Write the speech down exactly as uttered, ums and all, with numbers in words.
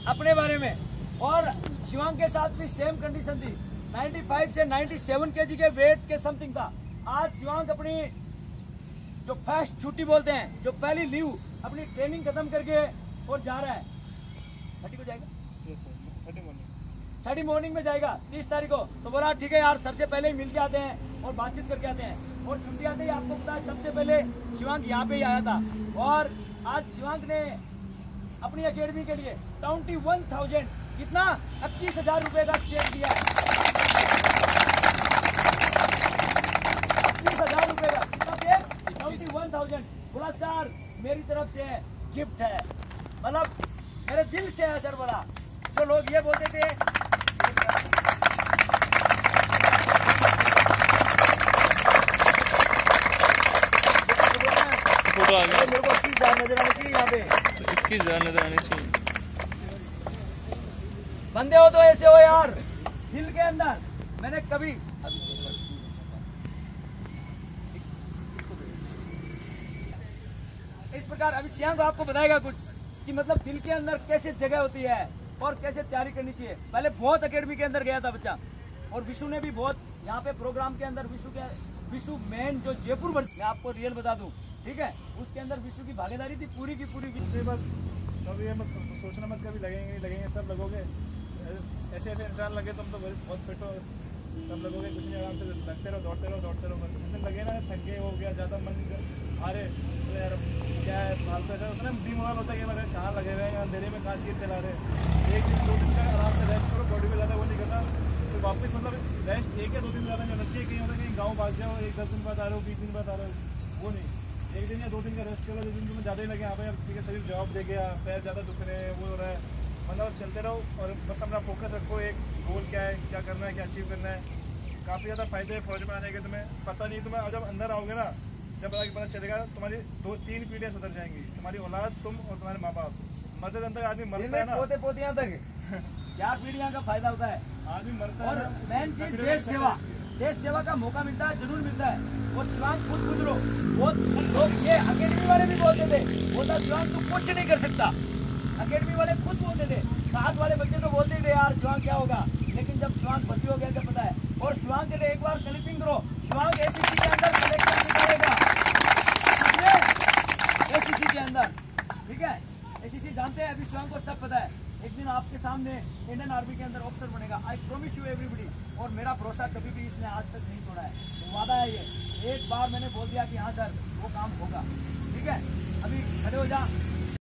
अपने बारे में। और शिवांग के साथ भी सेम कंडीशन थी, पचानवे से सत्तानवे केजी के वेट के समथिंग था। आज शिवांग अपनी जो फर्स्ट छुट्टी बोलते हैं, जो पहली लीव, अपनी ट्रेनिंग खत्म करके और जा रहा है। थर्टी को जाएगा, थर्टी मॉर्निंग थर्टी मॉर्निंग में जाएगा तीस तारीख को। तो बोला ठीक है यार, सर से पहले ही मिल के आते हैं और बातचीत करके आते हैं। और छुट्टी आते ही आपको पता है सबसे पहले शिवांग यहाँ पे ही आया था। और आज शिवांग ने अपनी अकेडमी के लिए ट्वेंटी वन थाउजेंड कितना पच्चीस हजार रुपए का चेक दिया है। पच्चीस हजार रुपए का कितना चेक, ट्वेंटी वन थाउजेंड। बोला सर मेरी तरफ से गिफ्ट है, मतलब मेरे दिल से है सर। बोला जो लोग ये बोलते थे फोटो आ गया, मेरे को इक्कीस हजार नजर आनी चाहिए यहाँ पे, इक्कीस हजार नजर आनी चाहिए। बंदे हो तो ऐसे हो यार, दिल के अंदर। मैंने कभी इस प्रकार, अभी शिवांग आपको बताएगा कुछ कि मतलब दिल के अंदर कैसे जगह होती है और कैसे तैयारी करनी चाहिए। पहले बहुत अकेडमी के अंदर गया था बच्चा, और विशु ने भी बहुत यहाँ पे प्रोग्राम के अंदर विशु के विशु मेन जो जयपुर, मैं आपको रियल बता दूं, ठीक है, उसके अंदर विशु की भागीदारी थी पूरी की पूरी। बस कभी ये मत सोचना मत कभी लगेंगे नहीं लगेंगे, सब लगोगे। ऐसे ऐसे इंसान लगे तुम तो बहुत फिट हो, सब लगोगे, कुछ नहीं, आराम से लगते रहो, दौड़ते रहो दौड़ते रहो। मतलब लगे ना थक गए हो गया ज़्यादा मन हारे तो यार क्या है फालतू, ऐसा होता है ना डीमोरल होता है कि लगे कहाँ लगे हुए हैं अंधेरे में, कहाँ गिर चला रहे। एक दिन दो दिन का आराम से रेस्ट करो, बॉडी में ज़्यादा वो नहीं करना, फिर वापस मतलब रेस्ट एक या दो दिन ज़्यादा नहीं होना चाहिए। कहीं होता है कहीं गाँव भाग जाओ, एक दस दिन बाद आ रहे हो, बीस दिन बाद आ रहे हो, वो नहीं, एक दिन या दो दिन का रेस्ट करो। जिस दिन तुम्हें ज़्यादा ही लगे यहाँ पे ठीक है शरीर जवाब दे गया, पैर ज़्यादा दुख रहे हैं, वो हो रहा है, मतलब चलते रहो और बस अपना फोकस रखो। एक गोल क्या है, क्या करना है, क्या अचीव करना है। काफ़ी ज़्यादा फायदे है फौज में आने के, तुम्हें पता नहीं, तुम्हें जब अंदर आओगे ना, जब आगे पता चलेगा तुम्हारी दो तीन पीढ़ियाँ सुधर जाएंगी, तुम्हारी औलाद, तुम और तुम्हारे माँ बाप। मरते दम तक आदमी मरता है ना, पोते पोतियां तक चार पीढ़ियां का फायदा होता है। आदमी मरता है। और मेन चीज देश सेवा, देश सेवा का मौका मिलता है, जरूर मिलता है। और शिवांग खुद गुजरो, बहुत लोग ये अकेडमी वाले भी बोलते थे, बोलता शिवांग तू कुछ नहीं कर सकता। अकेडमी वाले खुद बोलते थे, साथ वाले बच्चे तो बोलते थे यार शिवांग क्या होगा, लेकिन जब शिवांग भर्ती हो गया क्या पता है। और शिवांग के लिए एक बार क्लिपिंग करो, शिवांग एसीसी के अंदर सिलेक्शन निकालेगा, एसीसी के अंदर, ठीक है, एसीसी जानते हैं, अभी शिवांग को सब पता है। एक दिन आपके सामने इंडियन आर्मी के अंदर ऑफिसर बनेगा, आई प्रॉमिस यू एवरीबडी। और मेरा भरोसा कभी भी इसने आज तक नहीं तोड़ा है, तो वादा है ये, एक बार मैंने बोल दिया कि हाँ सर वो काम होगा, ठीक है। अभी खड़े हो जा।